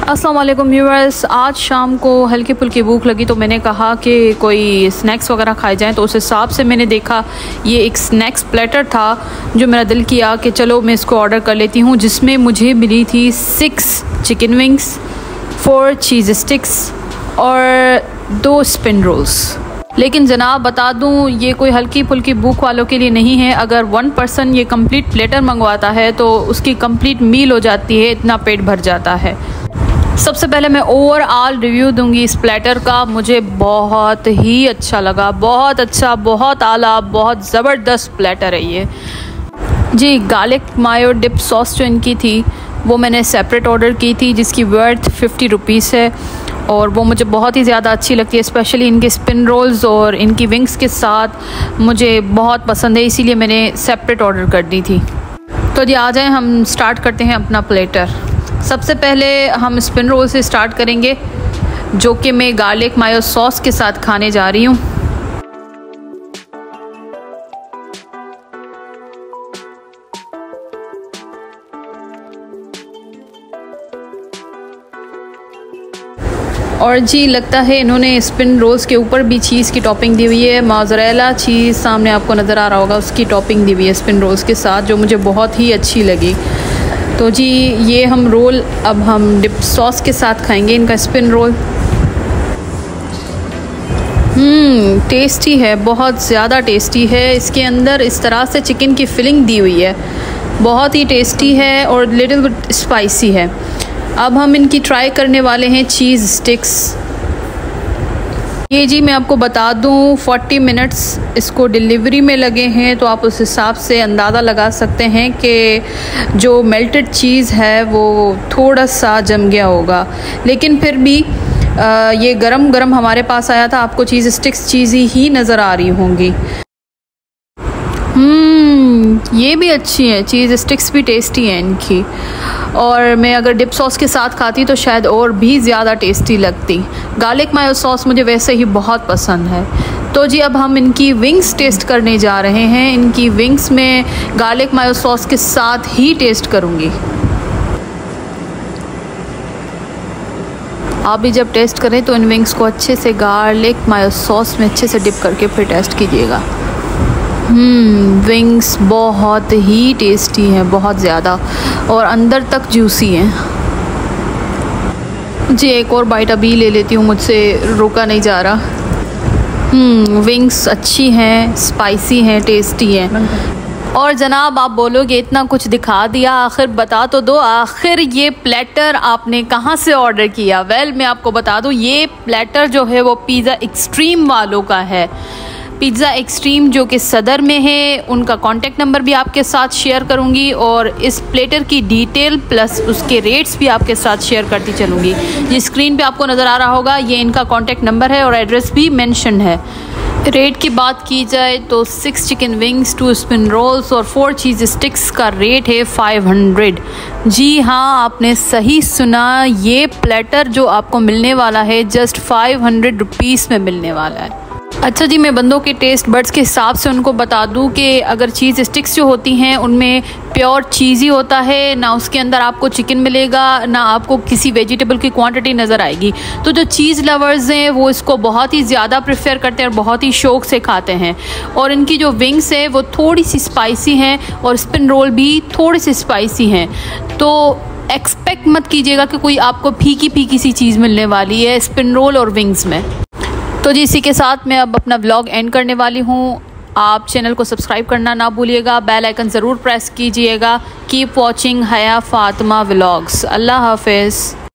अस्सलाम वालेकुम व्यूअर्स। आज शाम को हल्की फुल्की भूख लगी तो मैंने कहा कि कोई स्नैक्स वगैरह खाए जाएं, तो उस हिसाब से मैंने देखा ये एक स्नैक्स प्लेटर था जो मेरा दिल किया कि चलो मैं इसको ऑर्डर कर लेती हूँ, जिसमें मुझे मिली थी 6 चिकन विंग्स, 4 चीज़ स्टिक्स और 2 स्पिन रोल्स। लेकिन जनाब बता दूं, ये कोई हल्की फुल्की भूख वालों के लिए नहीं है। अगर 1 पर्सन ये कंप्लीट प्लेटर मंगवाता है तो उसकी कंप्लीट मील हो जाती है, इतना पेट भर जाता है। सबसे पहले मैं ओवरऑल रिव्यू दूंगी इस प्लेटर का। मुझे बहुत ही अच्छा लगा, बहुत अच्छा, बहुत आला, बहुत ज़बरदस्त प्लेटर है ये जी। गार्लिक मायो डिप सॉस जो इनकी थी वो मैंने सेपरेट ऑर्डर की थी, जिसकी वर्थ 50 रुपीज़ है और वो मुझे बहुत ही ज़्यादा अच्छी लगती है। स्पेशली इनके स्पिन रोल्स और इनकी विंग्स के साथ मुझे बहुत पसंद है, इसीलिए मैंने सेपरेट ऑर्डर कर दी थी। तो जी आ जाएं, हम स्टार्ट करते हैं अपना प्लेटर। सबसे पहले हम स्पिन रोल से स्टार्ट करेंगे, जो कि मैं गार्लिक मायो सॉस के साथ खाने जा रही हूँ। और जी लगता है इन्होंने स्पिन रोल्स के ऊपर भी चीज़ की टॉपिंग दी हुई है। मोज़रेला चीज़ सामने आपको नज़र आ रहा होगा, उसकी टॉपिंग दी हुई है स्पिन रोल्स के साथ, जो मुझे बहुत ही अच्छी लगी। तो जी ये हम रोल अब हम डिप सॉस के साथ खाएंगे, इनका स्पिन रोल। टेस्टी है, बहुत ज़्यादा टेस्टी है। इसके अंदर इस तरह से चिकन की फिलिंग दी हुई है, बहुत ही टेस्टी है और लिटिल बिट स्पाइसी है। अब हम इनकी ट्राई करने वाले हैं चीज़ स्टिक्स। ये जी मैं आपको बता दूं 40 मिनट्स इसको डिलीवरी में लगे हैं, तो आप उस हिसाब से अंदाज़ा लगा सकते हैं कि जो मेल्टेड चीज़ है वो थोड़ा सा जम गया होगा। लेकिन फिर भी ये गरम गरम हमारे पास आया था। आपको चीज़ स्टिक्स चीज़ी ही नज़र आ रही होंगी। ये भी अच्छी है, चीज़ स्टिक्स भी टेस्टी है इनकी। और मैं अगर डिप सॉस के साथ खाती तो शायद और भी ज़्यादा टेस्टी लगती। गार्लिक मायो सॉस मुझे वैसे ही बहुत पसंद है। तो जी अब हम इनकी विंग्स टेस्ट करने जा रहे हैं। इनकी विंग्स में गार्लिक मायो सॉस के साथ ही टेस्ट करूँगी। आप भी जब टेस्ट करें तो इन विंग्स को अच्छे से गार्लिक मायो सॉस में अच्छे से डिप करके फिर टेस्ट कीजिएगा। विंग्स बहुत ही टेस्टी हैं, बहुत ज़्यादा, और अंदर तक जूसी हैं जी। एक और बाइट अभी ले लेती हूँ, मुझसे रुका नहीं जा रहा। विंग्स अच्छी हैं, स्पाइसी हैं, टेस्टी हैं। और जनाब आप बोलोगे इतना कुछ दिखा दिया, आखिर बता तो दो, आखिर ये प्लेटर आपने कहाँ से ऑर्डर किया? वेल मैं आपको बता दूँ, ये प्लेटर जो है वो पिज़्ज़ा एक्सट्रीम वालों का है। पिज़्ज़ा एक्सट्रीम जो कि सदर में है, उनका कॉन्टेक्ट नंबर भी आपके साथ शेयर करूंगी और इस प्लेटर की डिटेल प्लस उसके रेट्स भी आपके साथ शेयर करती चलूँगी। जिस स्क्रीन पे आपको नज़र आ रहा होगा ये इनका कॉन्टेक्ट नंबर है और एड्रेस भी मेंशन है। रेट की बात की जाए तो 6 चिकन विंग्स, 2 स्पिन रोल्स और 4 चीज़ स्टिक्स का रेट है 500। जी हाँ, आपने सही सुना, ये प्लेटर जो आपको मिलने वाला है जस्ट 500 रुपीज़ में मिलने वाला है। अच्छा जी, मैं बंदों के टेस्ट बड्स के हिसाब से उनको बता दूं कि अगर चीज़ स्टिक्स जो होती हैं उनमें प्योर चीज़ ही होता है, ना उसके अंदर आपको चिकन मिलेगा, ना आपको किसी वेजिटेबल की क्वांटिटी नज़र आएगी। तो जो चीज़ लवर्स हैं वो इसको बहुत ही ज़्यादा प्रेफर करते हैं और बहुत ही शौक़ से खाते हैं। और इनकी जो विंग्स है वो थोड़ी सी स्पाइसी हैं और स्पिन रोल भी थोड़ी सी स्पाइसी हैं। तो एक्सपेक्ट मत कीजिएगा कि कोई आपको फीकी फीकी सी चीज़ मिलने वाली है स्पिन रोल और विंग्स में। तो जी इसी के साथ मैं अब अपना व्लॉग एंड करने वाली हूँ। आप चैनल को सब्सक्राइब करना ना भूलिएगा, बेल आइकन ज़रूर प्रेस कीजिएगा। Keep watching Haya Fatima vlogs. अल्लाह हाफ़िज़।